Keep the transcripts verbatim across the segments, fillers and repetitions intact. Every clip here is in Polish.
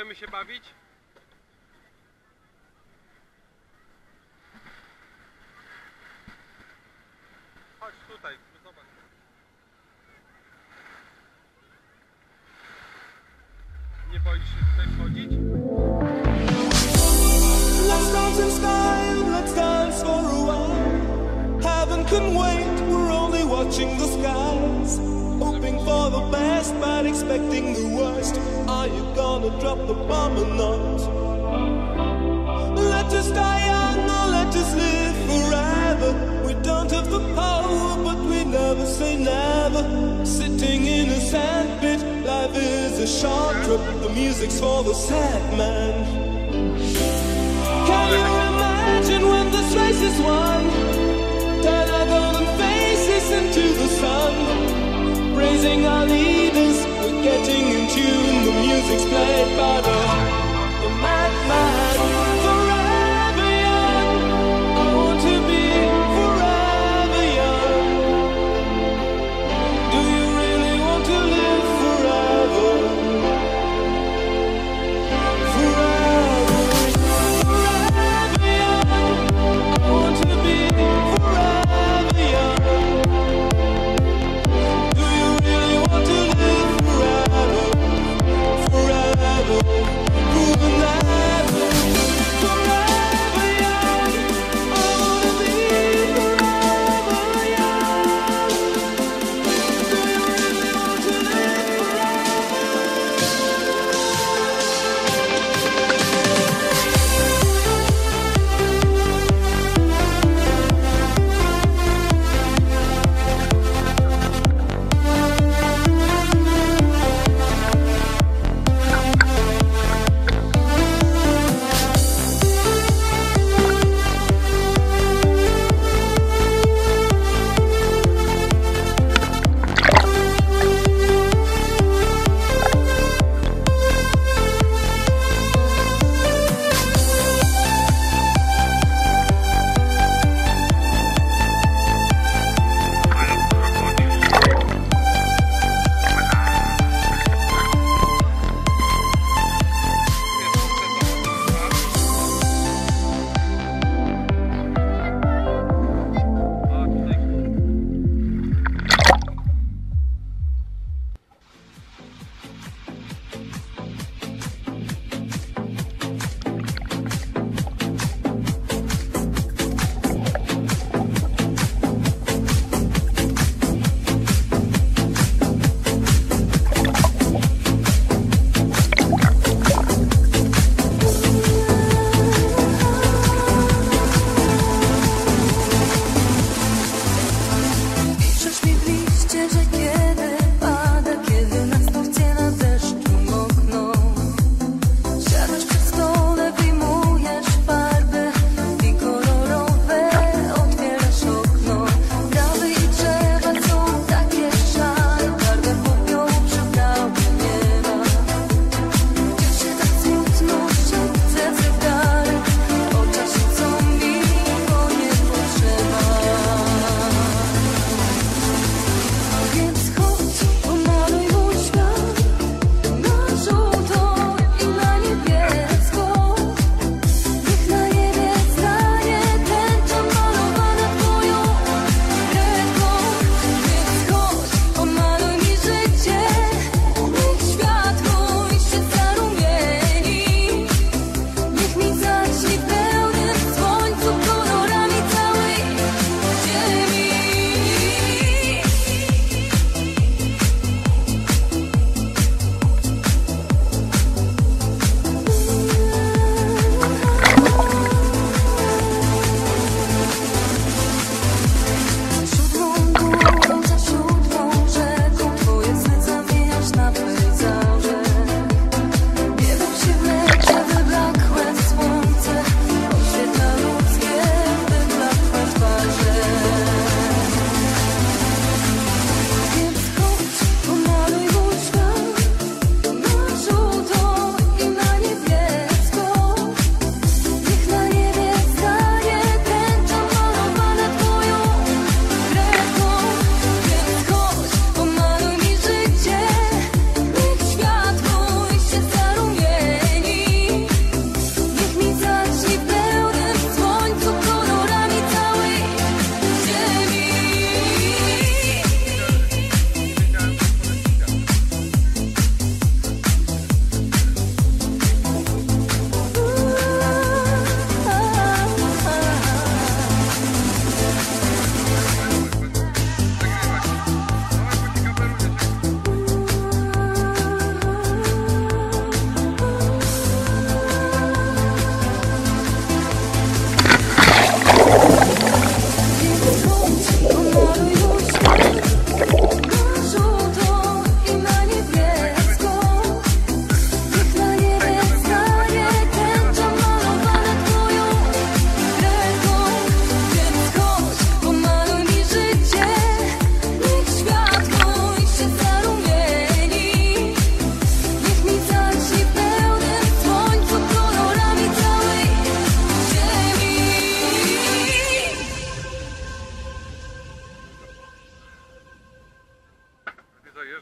Możemy się bawić? Chodź tutaj, zobacz. Nie boisz się tutaj wchodzić? Let's dance in style, let's dance for a while. Heaven can wait, we're only watching the skies. Hoping for the best, but expecting the worst. Are you gonna drop the bomb or not? Let us die young or let us live forever. We don't have the power, but we never say never. Sitting in a sandpit, life is a short trip. The music's for the sad man. Can you imagine when this race is won? Turn our golden faces into the sun. Praising our leaders, we're getting in tune. The music's played by the, the madman. Forever young, I want to be forever young. Do you really want to live forever? Forever, forever young, I want to be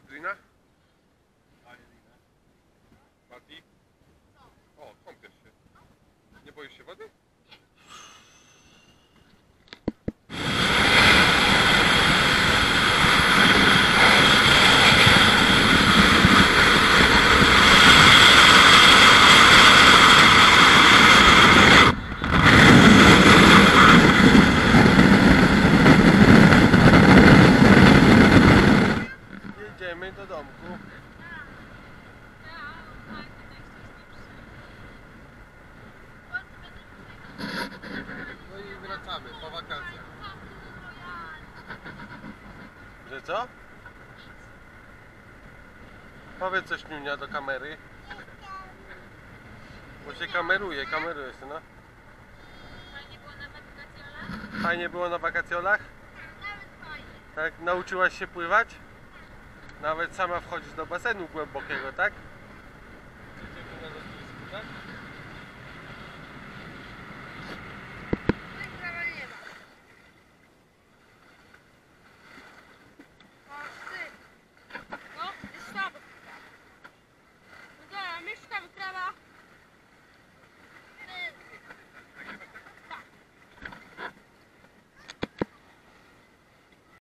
Drina? Mati? O, kąpiesz się. Nie boisz się wody? Jedziemy do domku. No i wracamy po wakacjach. Że co? Powiedz coś, Niunia, do kamery. Bo się kameruje, kameruje się, no. Fajnie było na wakacjolach? Fajnie było na wakacjolach? Nawet fajnie. Tak? Nauczyłaś się pływać? Nawet sama wchodzisz do basenu głębokiego, tak?